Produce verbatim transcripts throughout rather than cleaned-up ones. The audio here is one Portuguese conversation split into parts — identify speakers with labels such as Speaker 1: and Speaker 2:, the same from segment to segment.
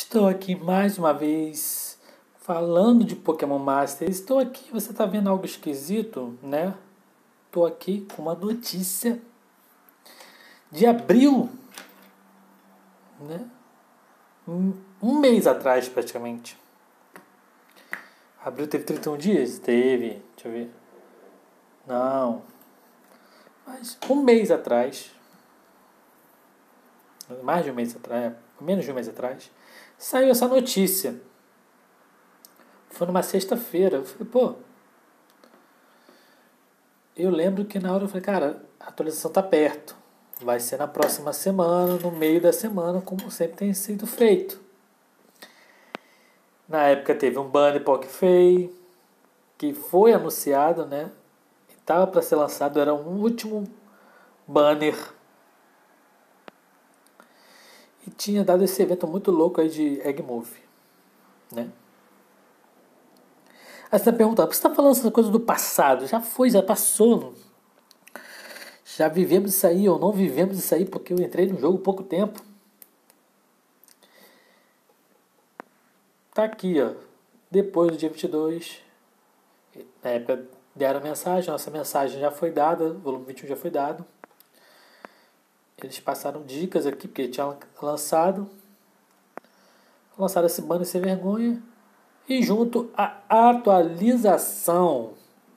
Speaker 1: Estou aqui mais uma vez falando de Pokémon Master. Estou aqui, você está vendo algo esquisito, né? Estou aqui com uma notícia de abril, né? Um, um mês atrás praticamente. Abril teve trinta e um dias? Teve, deixa eu ver. Não. Mas um mês atrás, mais de um mês atrás, menos de um mês atrás, saiu essa notícia. Foi numa sexta-feira. Eu falei, pô. Eu lembro que na hora eu falei, cara, a atualização tá perto. Vai ser na próxima semana, no meio da semana, como sempre tem sido feito. Na época teve um banner Pokéfei, que foi anunciado, né? Estava para ser lançado, era um último banner. E tinha dado esse evento muito louco aí de Egg Move, né? Aí você está perguntando, por que você está falando essa coisa do passado? Já foi, já passou. Já vivemos isso aí ou não vivemos isso aí, porque eu entrei no jogo há pouco tempo. Tá aqui, ó. Depois do dia vinte e dois. Na época deram a mensagem, nossa mensagem já foi dada, o volume vinte e um já foi dado. Eles passaram dicas aqui, porque tinha lançado. Lançaram esse banner sem vergonha. E junto a atualização.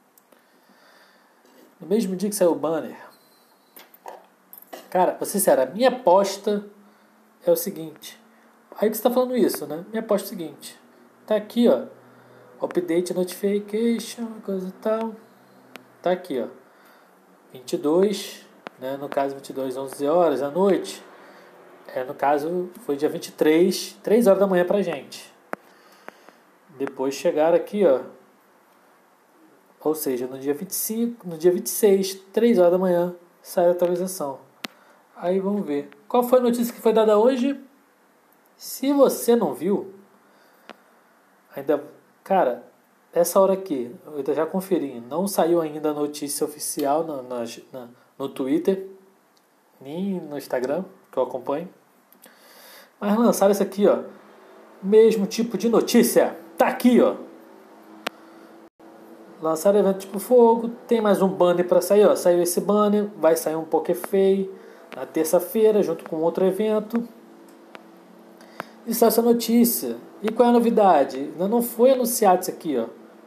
Speaker 1: No mesmo dia que saiu o banner. Cara, pra ser sincero, a minha aposta é o seguinte. Aí que você tá falando isso, né? Minha aposta é o seguinte. Tá aqui, ó. Update notification, coisa e tal. Tá aqui, ó. vinte e dois, né? No caso vinte e dois, onze horas da noite. É, no caso foi dia vinte e três, três horas da manhã pra gente. Depois chegaram aqui, ó. Ou seja, no dia vinte e cinco, no dia vinte e seis, três horas da manhã, sai a atualização. Aí vamos ver. Qual foi a notícia que foi dada hoje? Se você não viu, ainda, cara, essa hora aqui, eu já conferi, não saiu ainda a notícia oficial no, na, na, no Twitter, nem no Instagram, que eu acompanho. Mas lançaram isso aqui, ó. Mesmo tipo de notícia. Tá aqui, ó. Lançaram evento tipo fogo. Tem mais um banner pra sair, ó. Saiu esse banner. Vai sair um Pokéfei na terça-feira, junto com outro evento. E saiu essa notícia. E qual é a novidade? Ainda não foi anunciado isso aqui, ó.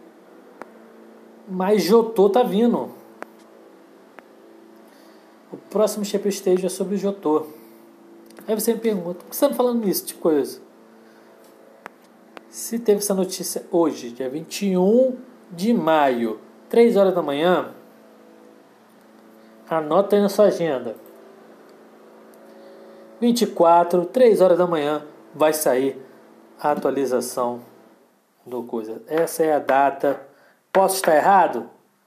Speaker 1: Mas Jotô tá vindo. O próximo Shape Stage é sobre o Jotô. Aí você me pergunta, por que você não tá falando nisso de coisa? Se teve essa notícia hoje, dia vinte e um de maio, três horas da manhã, anota aí na sua agenda. vinte e quatro, três horas da manhã, vai sair a atualização do coisa. Essa é a data. Posso estar errado?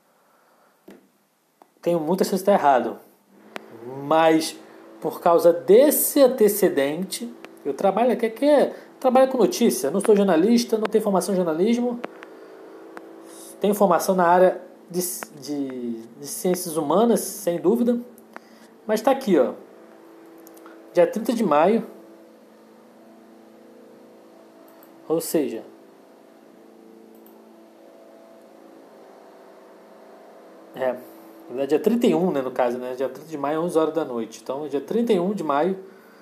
Speaker 1: Tenho muita chance de estar errado. Mas por causa desse antecedente, eu trabalho aqui, aqui é, trabalho com notícia. Não sou jornalista, não tenho formação em jornalismo. Tenho formação na área de, de, de ciências humanas, sem dúvida. Mas está aqui, ó. Dia trinta de maio. Ou seja, é, na verdade, dia trinta e um, né, no caso, né? Dia trinta de maio, onze horas da noite. Então, dia trinta e um de maio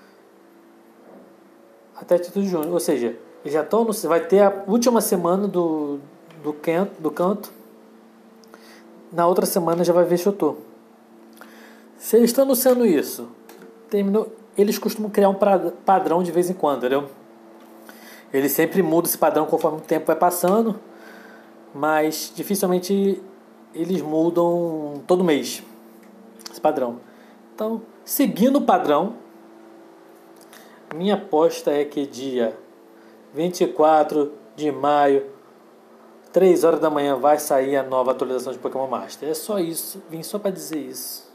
Speaker 1: até trinta de junho. Ou seja, já estão no, vai ter a última semana do, do, canto, do canto. Na outra semana já vai ver Jotô. Se eles estão anunciando isso, terminou, eles costumam criar um padrão de vez em quando, entendeu? Eles sempre mudam esse padrão conforme o tempo vai passando, mas dificilmente eles mudam todo mês esse padrão. Então, seguindo o padrão, minha aposta é que dia vinte e quatro de maio, três horas da manhã, vai sair a nova atualização de Pokémon Master. É só isso, vim só para dizer isso.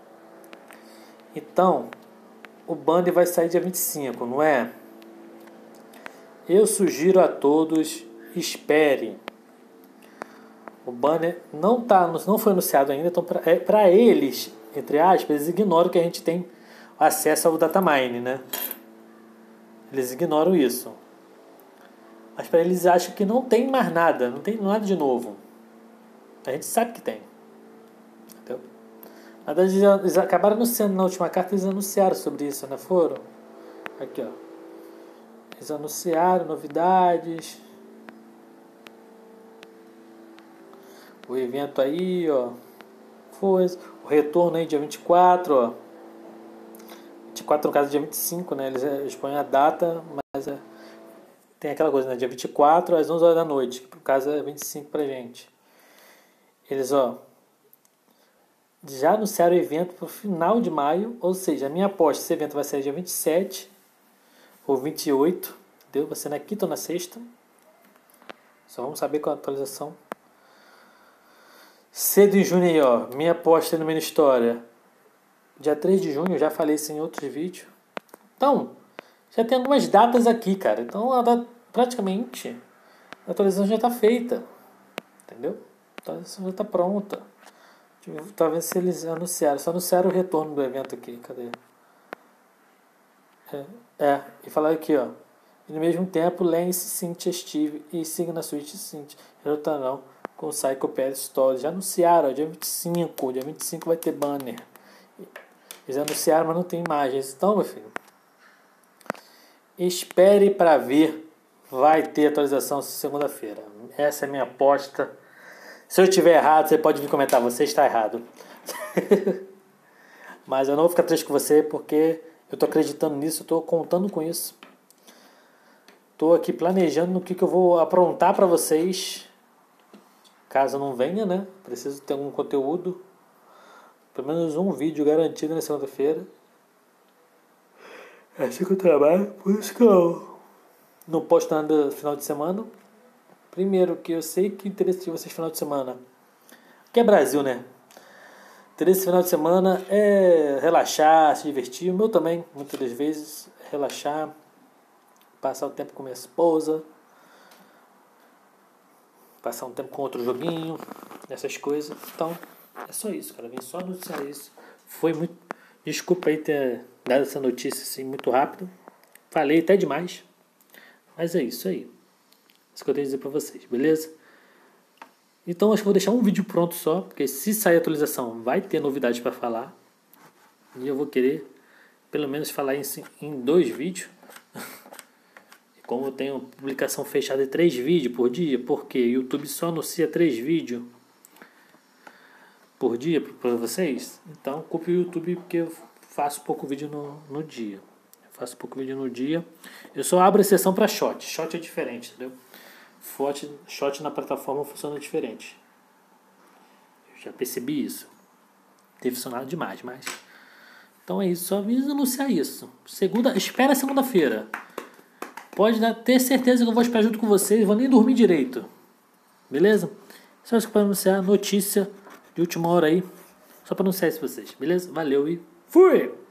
Speaker 1: Então, o banner vai sair dia vinte e cinco, não é? Eu sugiro a todos, esperem. O banner não, tá, não foi anunciado ainda, então para é, eles, entre aspas, eles ignoram que a gente tem acesso ao datamine, né? Eles ignoram isso. Mas para eles acham que não tem mais nada, não tem nada de novo. A gente sabe que tem. Entendeu? Na verdade, eles acabaram anunciando na última carta, eles anunciaram sobre isso, não foram? Aqui, ó. Eles anunciaram novidades. O evento aí, ó. Foi. O retorno aí, dia vinte e quatro, ó. vinte e quatro no caso, dia vinte e cinco, né? Eles, eles põem a data, mas é, tem aquela coisa, né? Dia vinte e quatro às onze horas da noite, que por caso é vinte e cinco pra gente. Eles, ó, já anunciaram o evento pro final de maio, ou seja, a minha aposta, esse evento vai ser dia vinte e sete ou vinte e oito, entendeu? Vai ser na quinta ou na sexta. Só vamos saber qual a atualização. Cedo em junho aí, ó, minha aposta no Mini História. Dia três de junho, já falei isso em outros vídeos. Então, já tem algumas datas aqui, cara. Então, a, praticamente, a atualização já está feita. Entendeu? A atualização já está pronta. Talvez se eles anunciaram. Só anunciaram o retorno do evento aqui. Cadê? É, é e falaram aqui, ó. E no mesmo tempo, Lance, Cynthia, Steve e siga na Switch, Cynthia. Não, com o Psycho Pass Stories. Já anunciaram, ó, dia vinte e cinco. Dia vinte e cinco vai ter banner. Eles anunciaram, mas não tem imagens. Então, meu filho, espere para ver. Vai ter atualização segunda-feira. Essa é a minha aposta. Se eu estiver errado, você pode me comentar. Você está errado. Mas eu não vou ficar triste com você, porque eu estou acreditando nisso. Eu estou contando com isso. Estou aqui planejando no que, que eu vou aprontar para vocês. Caso não venha, né? Preciso ter algum conteúdo. Pelo menos um vídeo garantido na segunda-feira. É assim que eu trabalho, por isso que eu não posto nada no final de semana. Primeiro, que eu sei que o interesse de vocês no final de semana, que é Brasil, né? O interesse no final de semana é relaxar, se divertir. O meu também, muitas das vezes, é relaxar, passar o tempo com minha esposa, passar um tempo com outro joguinho, essas coisas. Então, é só isso, cara. Vim só anunciar isso. Foi muito... Desculpa aí ter dado essa notícia assim muito rápido. Falei até demais. Mas é isso aí. Isso que eu tenho a dizer pra vocês, beleza? Então acho que vou deixar um vídeo pronto só. Porque se sair atualização vai ter novidades pra falar. E eu vou querer pelo menos falar isso em dois vídeos. E como eu tenho publicação fechada de três vídeos por dia. Porque o YouTube só anuncia três vídeos por dia para vocês, então culpe o YouTube porque eu faço pouco vídeo no, no dia. Eu faço pouco vídeo no dia. Eu só abro exceção para shot. Shot é diferente, entendeu? Shot, shot na plataforma funciona diferente. Eu já percebi isso. Tem funcionado demais, mas... Então é isso, só vim anunciar isso. Segunda, espera segunda-feira. Pode dar, ter certeza que eu vou esperar junto com vocês, vou nem dormir direito. Beleza? Só isso que eu anunciar, notícia de última hora aí, só para anunciar isso pra vocês, beleza? Valeu e fui!